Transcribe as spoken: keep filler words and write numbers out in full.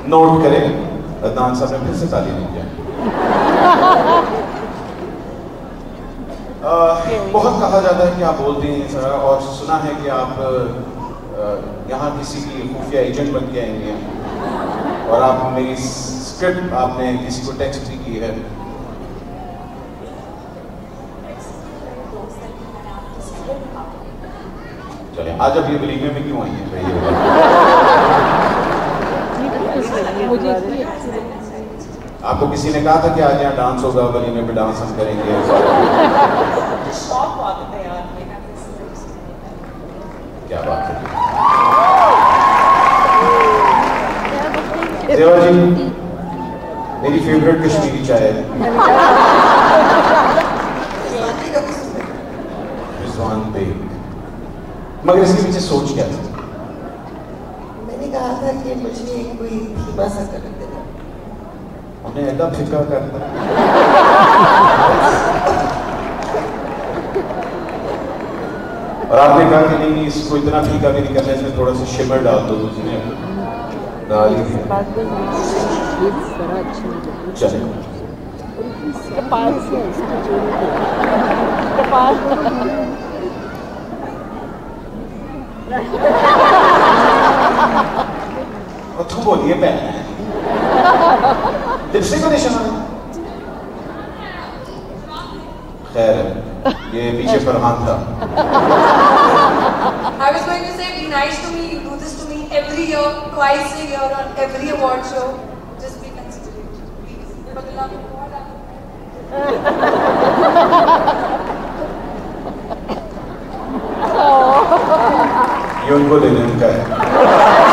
Note करें, अदनान साहब ने फिर से ताली नहीं किया। बहुत कहा जाता है कि आप बोलते हैं सर, और सुना है कि आप यहाँ किसी की खुफिया एजेंट बन के आएंगे, और आप मेरी स्क्रिप्ट आपने किसी को टेक्स्ट भी की है। चले, आज अब ये वलीमे में क्यों आई है भाई? आपको किसी ने कहा था कि आज यहाँ डांस होगा, वलीमे पे डांस हम करेंगे? क्या बात है देवा जी, मेरी फेवरेट कश्मीरी चाय है रिजवान बेग। मगर इसके पीछे सोच क्या था? मैंने कहा था कि मुझे कोई धीमा सा कर देना। हमने ऐसा फिक्र करता और आपने कहा कि नहीं, इसको इतना फीका भी नहीं करना, इसमें थोड़ा सा शिमर डाल दो। उसने डाल ही दिया। चलो तुम बोलिए पहले लिपस्टिक का निशान है। खैर ये पीछे फरहान था। I was going to say, be nice to me. You do this to me every year, twice a year on every award show. Just be considerate, please. For the love of God. ये उनको देने का है।